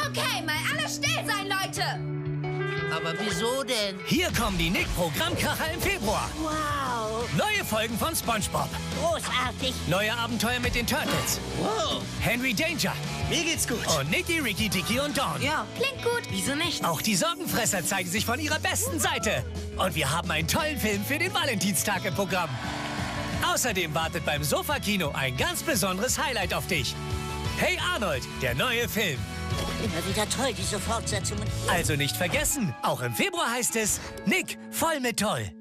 Okay, mal alle still sein, Leute! Aber wieso denn? Hier kommen die Nick-Programmkracher im Februar. Wow. Neue Folgen von SpongeBob. Großartig. Neue Abenteuer mit den Turtles. Wow. Henry Danger. Mir geht's gut. Und Nicky, Ricky, Dicky und Dawn. Ja. Klingt gut. Wieso nicht? Auch die Sorgenfresser zeigen sich von ihrer besten Seite. Und wir haben einen tollen Film für den Valentinstag im Programm. Außerdem wartet beim Sofa-Kino ein ganz besonderes Highlight auf dich. Hey Arnold, der neue Film. Immer wieder toll, diese Fortsetzungen. Also nicht vergessen, auch im Februar heißt es Nick, voll mit toll.